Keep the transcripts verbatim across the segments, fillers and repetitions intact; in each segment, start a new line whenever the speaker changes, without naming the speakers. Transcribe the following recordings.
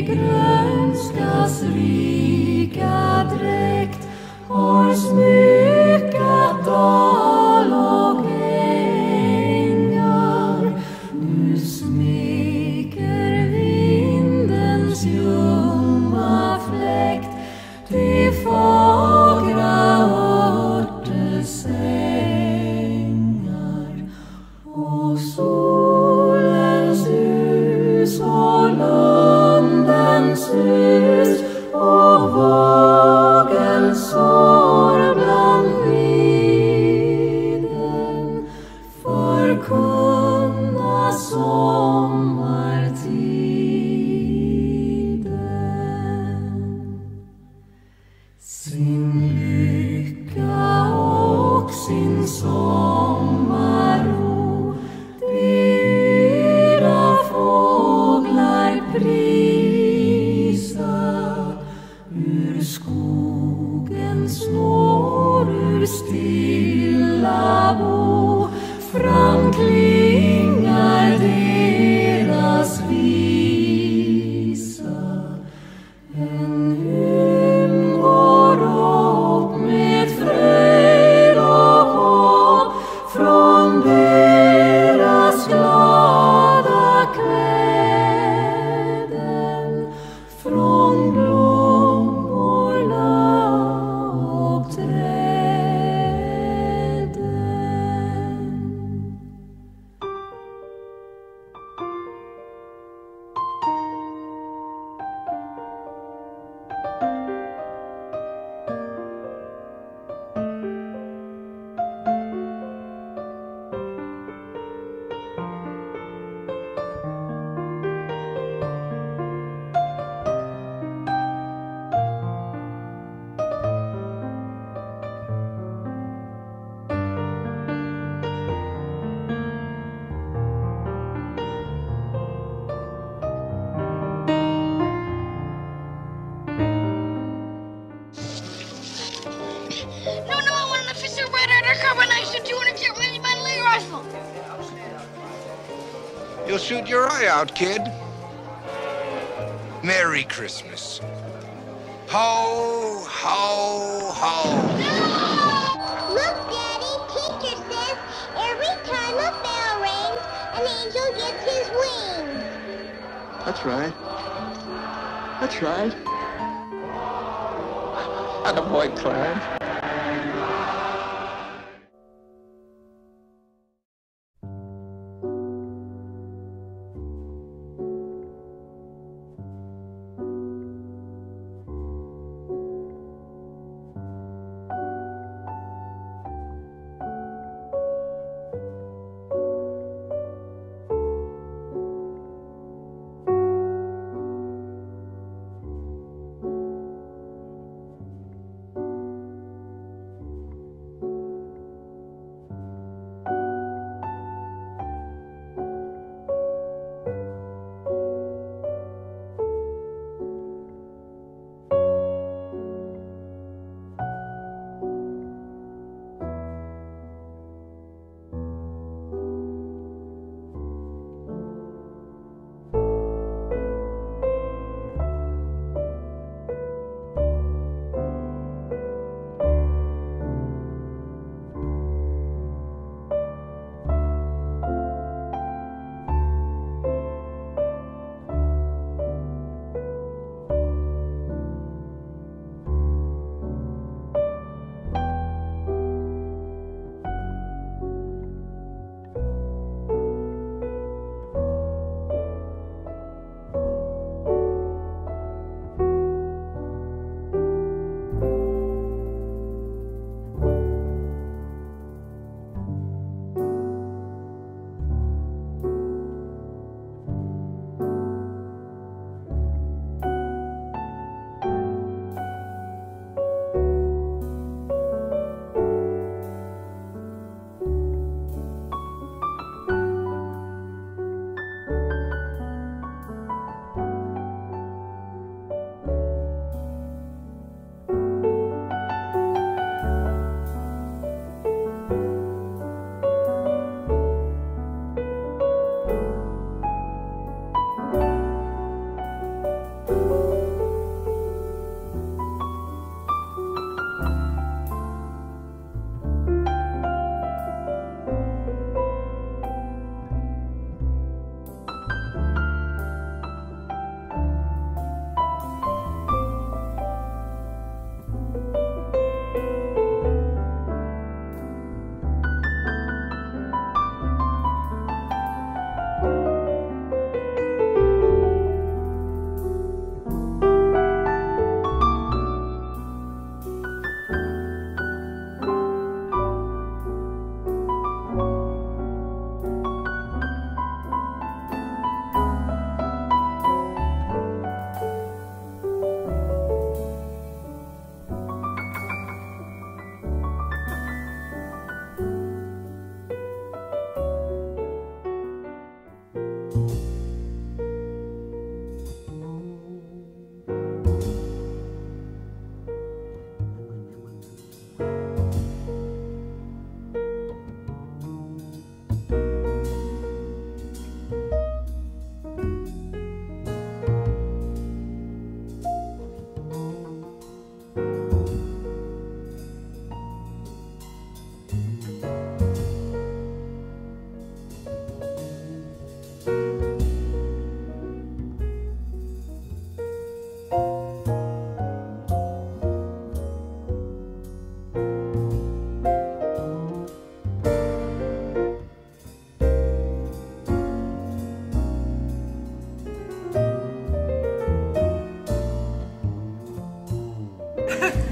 grönskas rika dräkt har smyckat dal och ängar. Nu smeker vindens ljumma fläkt de fagra örtesängar. Och solens ljus och lundens hus och vågelsår bland viden förkunna sommartiden. Sin lycka och sin sommarro dyra fåglar prisa. Ur skogens når, ur stilla bo framklingar deras visa. En hymn går upp med fröjd och hopp från deras glada kläden, från blommorna och träden.
No, no, I want an official right undercover and I shoot you in a jet with my leg rifle.
You'll shoot your eye out, kid. Merry Christmas. Ho, ho, ho.
Look, Daddy, teacher says every time a bell rings, an angel gets his wings.
That's right. That's right. Attaboy, Clarence.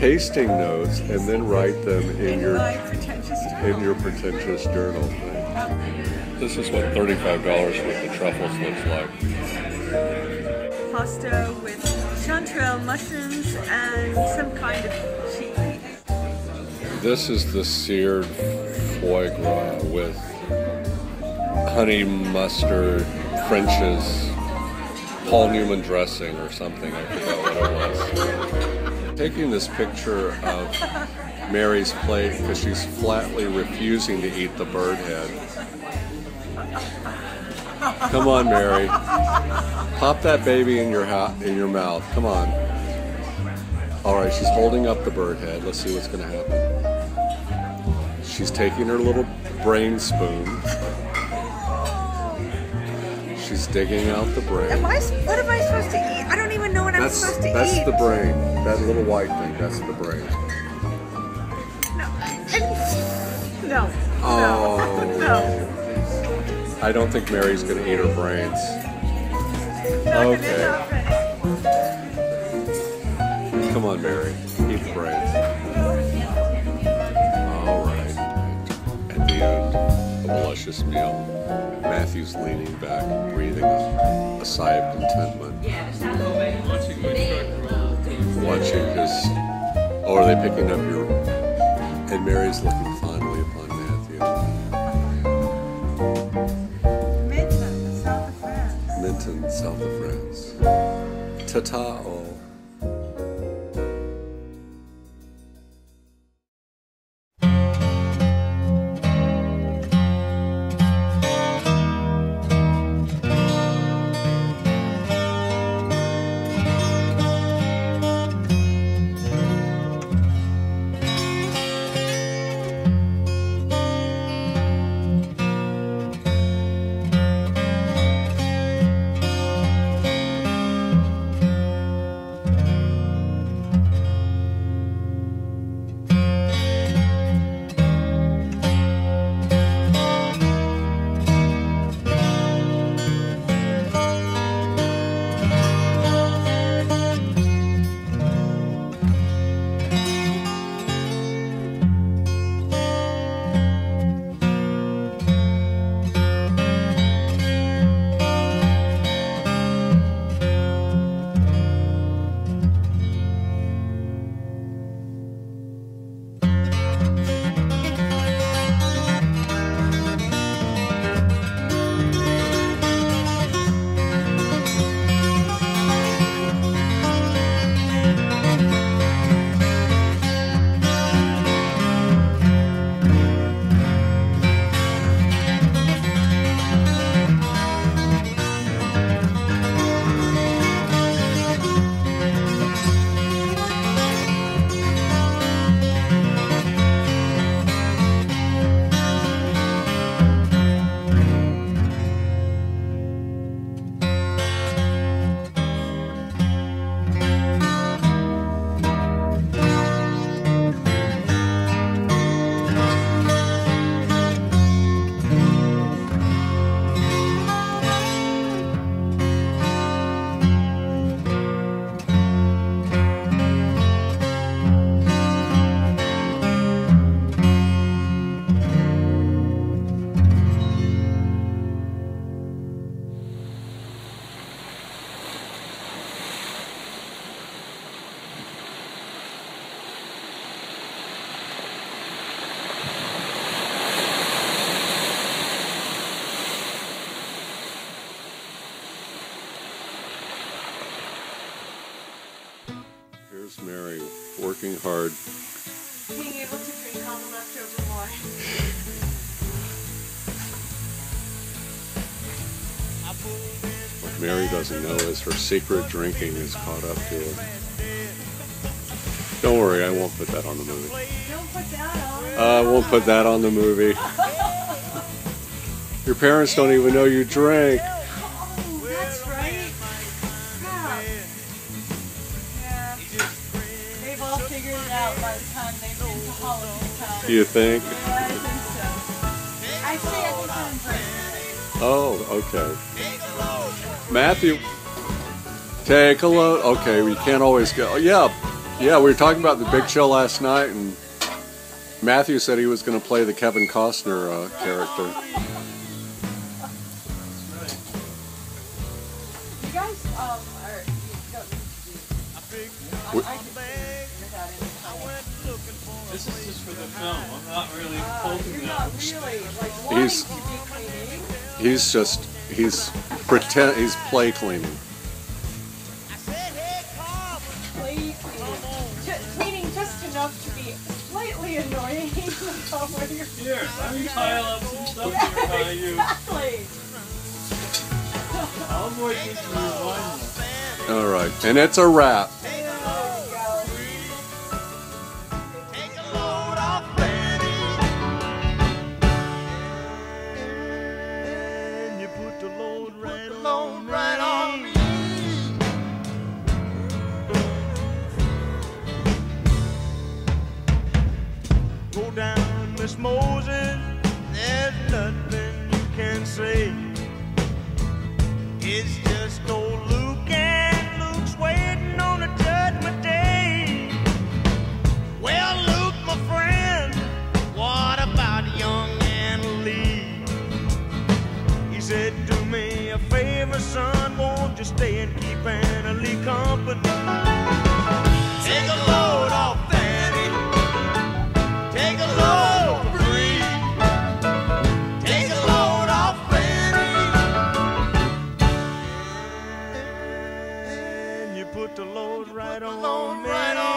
tasting notes and then write them in your
My pretentious
in your pretentious journal. This is what thirty-five dollars worth of truffles looks like.
pasta with chanterelle mushrooms and some kind of cheese.
This is the seared foie gras with honey mustard, French's, Paul Newman dressing or something. I forgot what it was. Taking this picture of Mary's plate because she's flatly refusing to eat the bird head. Come on, Mary. Pop that baby in your ha- in your mouth. Come on. All right, she's holding up the bird head. Let's see what's going to happen. She's taking her little brain spoon. She's digging out the brain.
Am I, what am I supposed to eat? I don't even know what
that's,
I'm supposed to
that's
eat.
That's the brain. That little white thing, that's the brain.
No. No.
Oh.
No.
I don't think Mary's going to eat her brains. Okay. Come on, Mary. Eat the brains. All right. At the end of a luscious meal, Matthew's leaning back, breathing a, a sigh of contentment. Watching his... Oh, are they picking up your... And Mary's looking fondly upon Matthew.
Minton, south of France.
Minton, south of France. Ta-ta-o. Here's Mary working hard.
Being able to drink all the leftover wine.
What Mary doesn't know is her secret drinking is caught up to her. Don't worry, I won't put that on the movie.
Don't put that on.
Uh, I won't put that on the movie. Your parents don't even know you drink.
Oh, that's right. Crap. Yeah. They've all figured it out by the time they've been to Hull of Town.
You think?
Yeah, I think so. Actually, I think they're in person.
Oh, okay. Matthew, take a load. Okay, we can't always go. Yeah, Yeah, we were talking about the Big Chill last night, and Matthew said he was going to play the Kevin Costner uh, character.
You guys, um, are, you don't need to do. I, I can figure that in.
This is just for the film. I'm not really
Uh,
holding
you're
that.
not really, like, wanting
He's-
to be cleaning.
He's just, he's pretend, he's play cleaning.
Play cleaning. Ju- cleaning just enough to be slightly annoying. When you're
Here, let me pile up some stuff
yeah,
here by you.
exactly.
I'll avoid this for your wine.
All right, and it's a wrap.
There we go.
You put the load right on, right on me. Go down, Miss Moses. There's nothing you can say. It's just old Luke, and Luke's waiting on a judgment day. Well, Luke, my friend, what about young Anna Lee? He said, do me a favor, son, won't you stay and keep Anna Lee company? Take a load off Fanny, take a load free, take a load off Fanny, and you put the load right on me.